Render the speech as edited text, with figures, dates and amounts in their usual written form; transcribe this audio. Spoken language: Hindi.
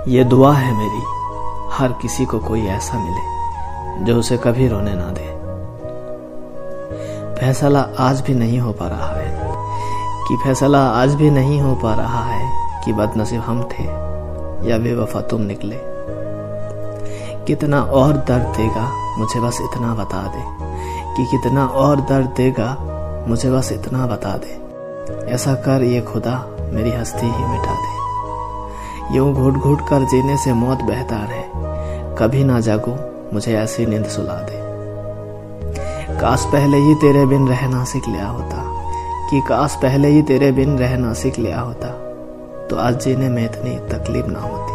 ये दुआ है मेरी, हर किसी को कोई ऐसा मिले जो उसे कभी रोने ना दे। फैसला आज भी नहीं हो पा रहा है कि बदनसीब हम थे या बेवफा तुम निकले। कितना और दर्द देगा मुझे बस इतना बता दे, कि कितना और दर्द देगा मुझे बस इतना बता दे। ऐसा कर ये खुदा मेरी हस्ती ही मिटा दे। यूं घुट घुट कर जीने से मौत बेहतर है, कभी ना जागूं मुझे ऐसी नींद सुला दे। काश पहले ही तेरे बिन रहना सीख लिया होता, तो आज जीने में इतनी तकलीफ ना होती।